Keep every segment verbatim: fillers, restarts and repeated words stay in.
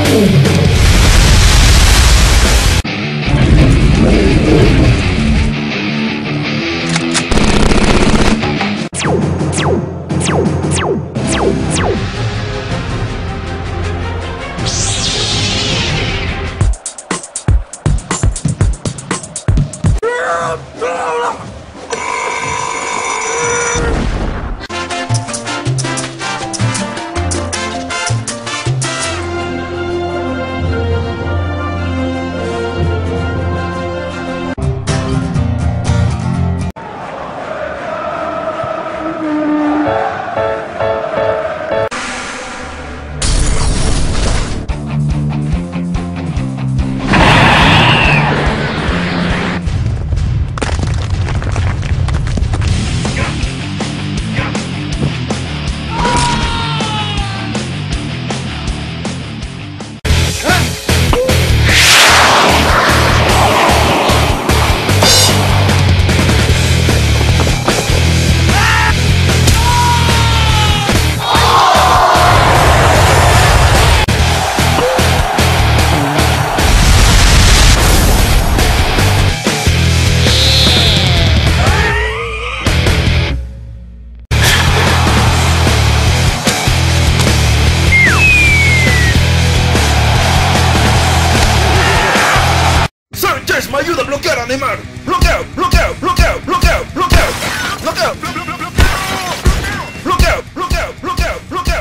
¡Me ayuda a bloquear a Neymar! ¡Bloqueo! ¡Bloqueo! ¡Bloqueo! ¡Bloqueo! ¡Bloqueo! ¡Bloqueo! ¡Bloqueo! ¡Bloqueo! ¡Bloqueo! ¡Bloqueo! ¡Bloqueo!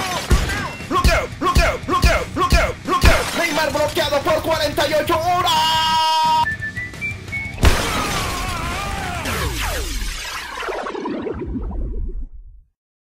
¡Bloqueo! ¡Bloqueo! ¡Bloqueo! ¡Bloqueo! ¡Neymar bloqueado por cuarenta y ocho horas!